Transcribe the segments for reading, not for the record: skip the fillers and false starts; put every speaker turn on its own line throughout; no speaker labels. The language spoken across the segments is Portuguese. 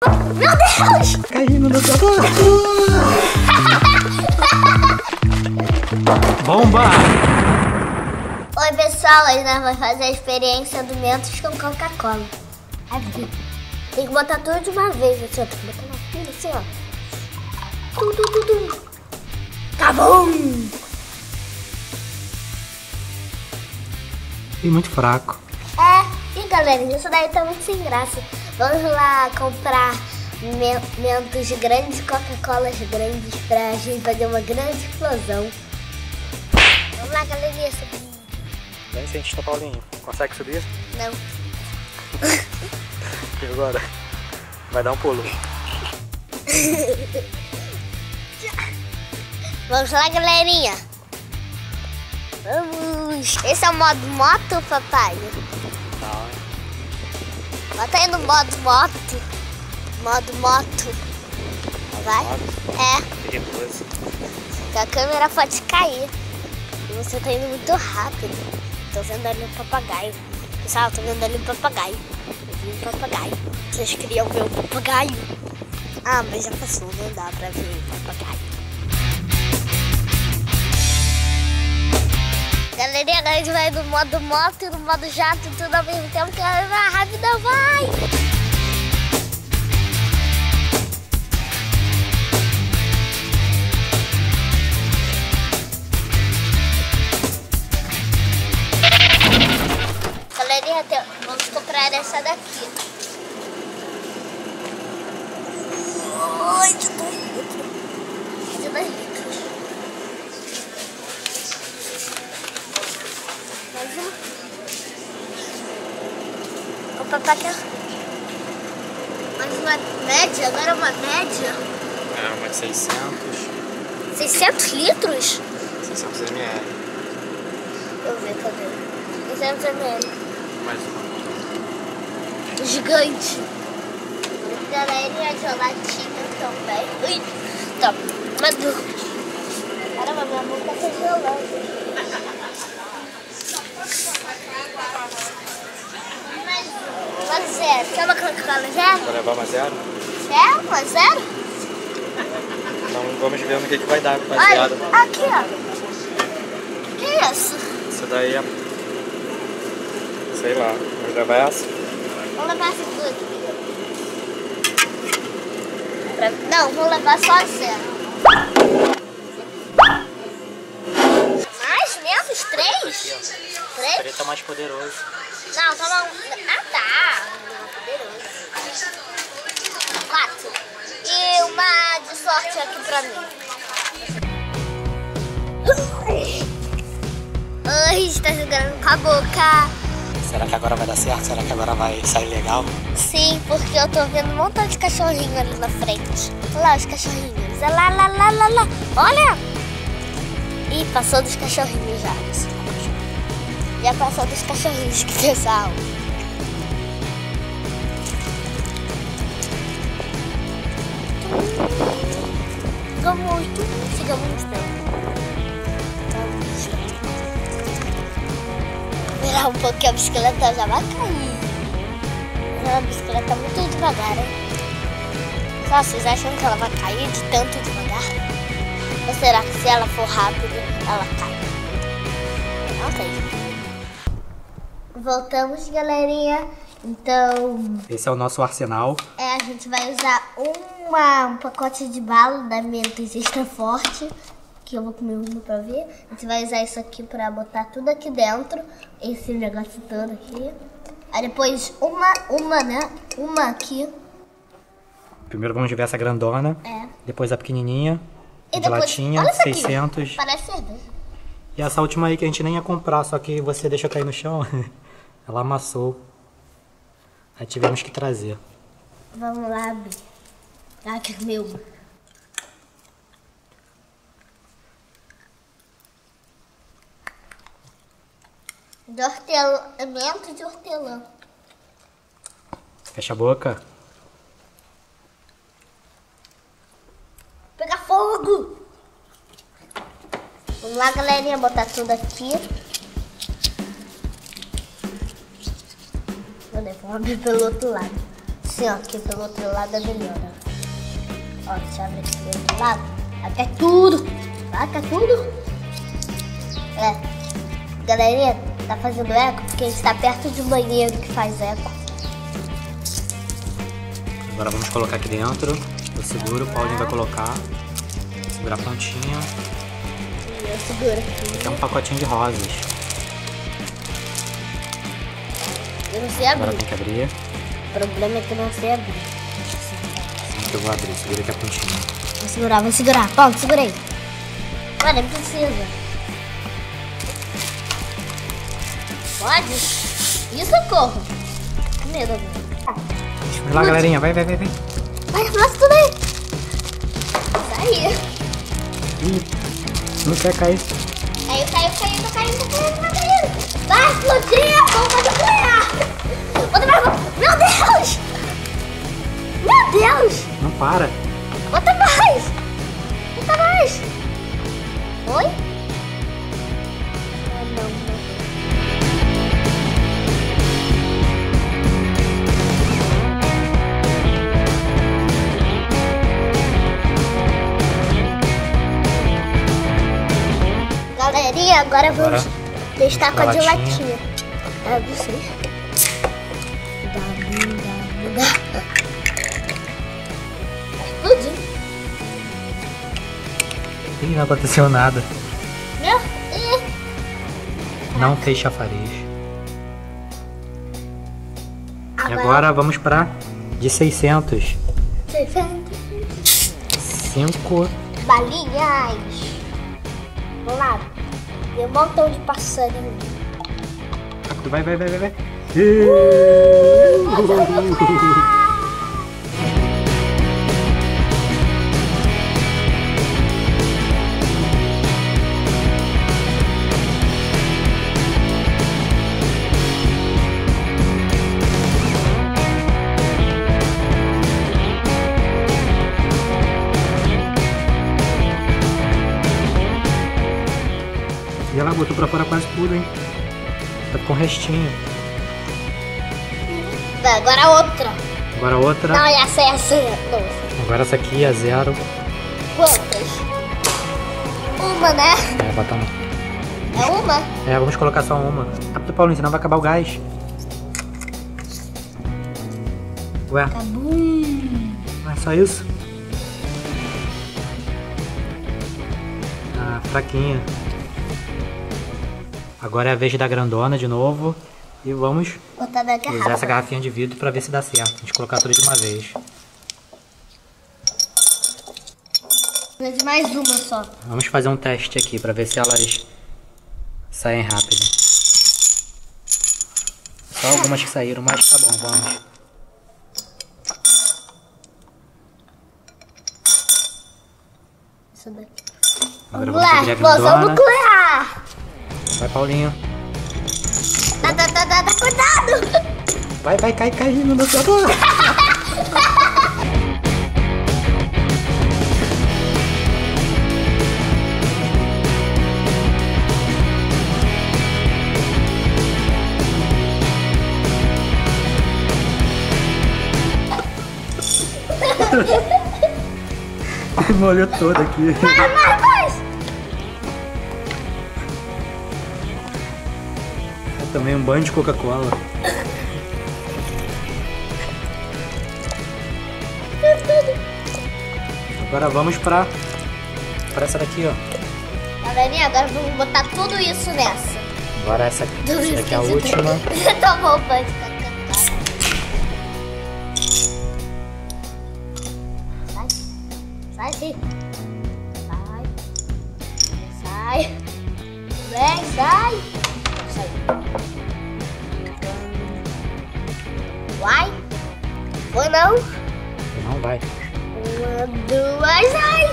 Meu Deus!
Caindo no seu corpo. Bomba!
Oi pessoal, hoje nós vamos fazer a experiência do Mentos com Coca-Cola. Aqui. Tem que botar tudo de uma vez, assim, ó. Tem que botar na fila, assim, ó. Tudo. Cabum!
E muito fraco.
E galerinha, isso daí tá muito sem graça. Vamos lá comprar Mentos grandes, Coca-Colas grandes pra gente fazer uma grande explosão. Vamos lá, galerinha, subir.
Vem cientista Paulinho. Consegue subir?
Não.
E agora? Vai dar um pulo.
Vamos lá, galerinha. Vamos. Esse é o modo moto, papai?
Não.
Bota aí no modo moto. Modo moto. Vai? É.
Perigoso.
Porque a câmera pode cair. E você tá indo muito rápido. Tô vendo ali um papagaio. Pessoal, tô vendo ali um papagaio. Eu vi um papagaio. Vocês queriam ver o papagaio? Ah, mas já passou, não dá pra ver o papagaio. Galerinha, a gente vai no modo moto e no modo jato, tudo ao mesmo tempo, que a rápida vai! Galerinha, vamos comprar essa daqui. Ai, de 2 litros. De 2 litros. Mais uma. O papai quer mais uma média, agora uma média.
É, umas 600.
600 litros?
600 ml.
Deixa eu ver, cadê? 600 ml.
Mais uma.
Gigante. Galerinha, gelatina também. Ui, tá. Caramba, minha mão tá congelando. Uma zero. Quer uma Coca-Cola zero?
Vou levar uma zero?
É? Uma zero?
Então vamos ver no que vai dar.
Olha,
Baseado.
aqui, ó. Que isso?
Isso daí é... Sei lá. Vamos levar essa?
Vamos levar essa tudo aqui. Não, vou levar só a zero. Mais? Menos? 3? 3?
Ele tá mais poderoso.
Não, toma um. Ah, tá. Poderoso. 4. E uma de sorte aqui pra mim. Ai, está jogando com a boca.
Será que agora vai dar certo? Será que agora vai sair legal?
Sim, porque eu tô vendo um montão de cachorrinho ali na frente. Olha lá os cachorrinhos. Olha lá. Olha! Ih, passou dos cachorrinhos já. Já passou dos cachorrinhos, que pessoal. Fica muito tempo. Virar um pouquinho a bicicleta já vai cair. A bicicleta tá muito devagar, hein? Só vocês acham que ela vai cair de tanto devagar? Ou será que se ela for rápido, ela cai? Não sei. Voltamos, galerinha. Então,
Esse é o nosso arsenal.
a gente vai usar um pacote de bala da Mentos Extra Forte, que eu vou comer uma pra ver. A gente vai usar isso aqui pra botar tudo aqui dentro, esse negócio todo aqui. Aí depois uma aqui.
Primeiro vamos ver essa grandona. Depois a pequenininha.
E
De
depois,
latinha,
olha essa aqui.
600.
Parece cerveja.
E essa última aí que a gente nem ia comprar, só que você deixou cair no chão. Ela amassou. Aí tivemos que trazer.
Vamos lá, Bi. Ah, que meu. De hortelã, mento de hortelã.
Fecha a boca.
Pegar fogo! Vamos lá, galerinha, botar tudo aqui. Vou abrir pelo outro lado. Assim, ó, aqui pelo outro lado é melhor, ó. Ó, deixa eu abrir aqui pelo outro lado. Aqui é tudo. Aqui é tudo. Galerinha, tá fazendo eco porque a gente tá perto de um banheiro que faz eco.
Agora vamos colocar aqui dentro. Eu seguro, o Paulinho vai colocar. Segurar a pontinha.
E eu seguro aqui.
Aqui é um pacotinho de rosas.
Eu não sei abrir.
Agora tem que abrir.
O problema é que eu não sei abrir.
Assim que eu vou abrir, segura aqui a pontinha.
Vou segurar. Pronto, segurei. Olha, nem precisa. Pode? Isso, socorro. Que medo agora.
Vai lá, galerinha. Vai.
Vai, mostra tudo aí. Saiu.
Ih, não quer cair.
Caiu. Vai explodir, vamos ganhar. Meu Deus. Meu Deus.
Não para.
Bota mais. Oi? Ah, não. Galerinha, agora vamos testar com a de latinha. Não sei. Explodiu.
Ih, não aconteceu nada.
Meu?
Não fez chafariz. E agora vamos pra de 600. 5
balinhas. Vamos lá. Tem um montão de passarinho.
Vai. E ela botou pra fora quase tudo, hein? Tá com restinho.
Agora outra. Não, essa é a zero.
Agora essa aqui é 0.
Quantas? Uma, né?
Bota uma.
É uma?
Vamos colocar só uma. Rápido, Paulinho, senão vai acabar o gás. Ué? Não é só isso? Ah, fraquinha. Agora é a vez da grandona de novo. E vamos
botar na garrafa.
usar essa garrafinha de vidro pra ver se dá certo. A gente colocar tudo de uma vez.
Precisa de mais uma só.
Vamos fazer um teste aqui pra ver se elas saem rápido. Só algumas que saíram, mas tá bom, vamos.
Isso daqui.
Agora
Vamos lá,
abrir a
explosão
grandona.
nuclear.
Vai, Paulinho.
Tá, cuidado.
Vai, cai no nucleador. Molhou todo aqui.
Vai.
Também um banho de Coca-Cola. Agora vamos pra essa daqui, ó.
Galerinha, agora vamos botar tudo isso nessa.
Agora essa daqui é a última.
Tomou o banho de Coca-Cola. Sai, filho. Sai. Vem, sai. Vai. Foi não?
Não vai.
1, 2, sai.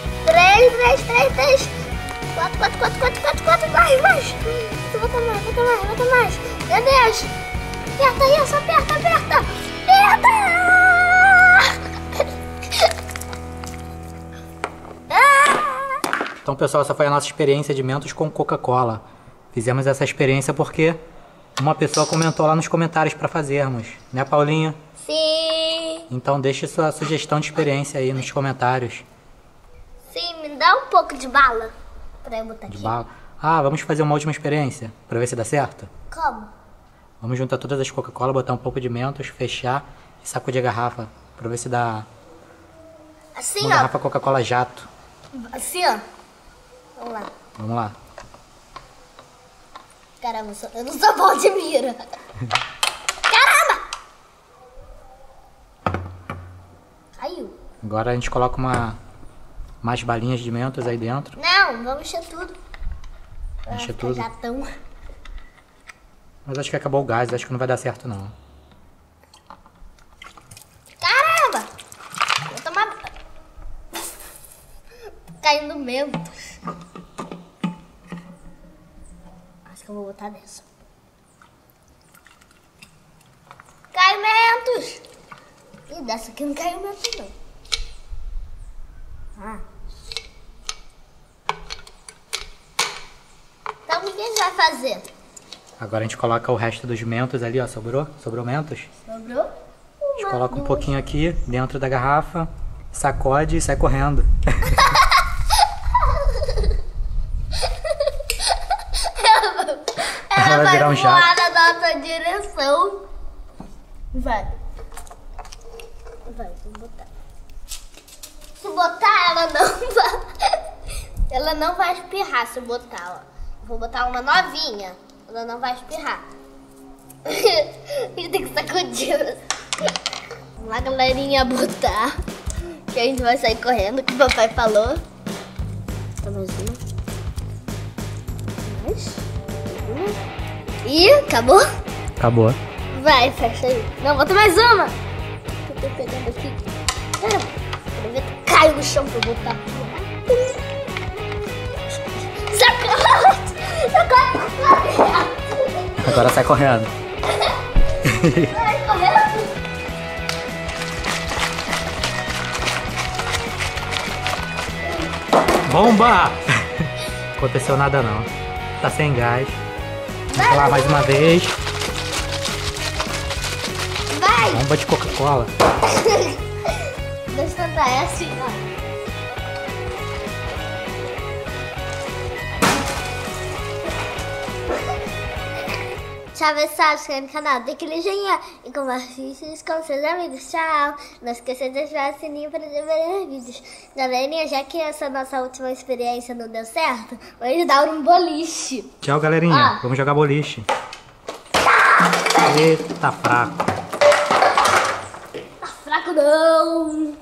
3. 4. Vai. Bota mais. Meu Deus. Aperta isso, aperta.
Então, pessoal, essa foi a nossa experiência de Mentos com Coca-Cola. Fizemos essa experiência porque uma pessoa comentou lá nos comentários para fazermos, né, Paulinho?
Sim.
Então deixe sua sugestão de experiência aí nos comentários.
Sim, me dá um pouco de bala pra eu botar
De
aqui.
bala. Ah, vamos fazer uma última experiência pra ver se dá certo?
Como?
Vamos juntar todas as Coca-Cola, botar um pouco de Mentos, fechar e sacudir a garrafa pra ver se dá
Assim,
uma
ó.
garrafa Coca-Cola jato.
Assim, ó. Vamos lá.
Vamos lá.
Caramba, eu não sou bom de mira. Caramba! Caiu.
Agora a gente coloca mais balinhas de Mentos aí dentro.
Não, vamos encher tudo.
Encher
Fica
tudo.
Jatão.
Mas acho que acabou o gás, acho que não vai dar certo não.
Caramba! Vou tomar... Caindo Mentos. Acho que eu vou botar dessa. Cai Mentos! Ih, dessa aqui não caiu Mentos não. Ah. Então o que a gente vai fazer?
Agora a gente coloca o resto dos Mentos ali, ó. Sobrou Mentos.
Sobrou?
A gente coloca um pouquinho aqui dentro da garrafa, sacode e sai correndo.
Ela
vai virar um jato.
voar na nossa direção. Vai. Vai, vou botar. Se botar, ela não vai... Ela não vai espirrar se eu botar, ó. Vou botar uma novinha. Ela não vai espirrar. A gente tem que sacudir. Vamos lá, galerinha, botar. Que a gente vai sair correndo, que o papai falou. Tá mais uma. Mais. Uma. Ih, acabou?
Acabou.
Vai, fecha aí. Não, bota mais uma. Eu tô pegando aqui. Quero ver que cai no chão pra eu botar.
Agora sai correndo.
Vai, correndo.
Bomba! Aconteceu nada não. Tá sem gás. Vamos lá mais uma vez.
Vai.
Bomba de Coca-Cola.
Deixa eu tentar, é assim, ó. Tchau, pessoal, se inscreve no canal, deixa aquele joinha e compartilhe com seus amigos. Tchau! Não esqueça de ativar o sininho para receber os vídeos. Galerinha, já que essa nossa última experiência não deu certo, vamos dar um boliche.
Tchau, galerinha.
Ah.
Vamos jogar boliche. Eita, fraco.
Tá fraco não!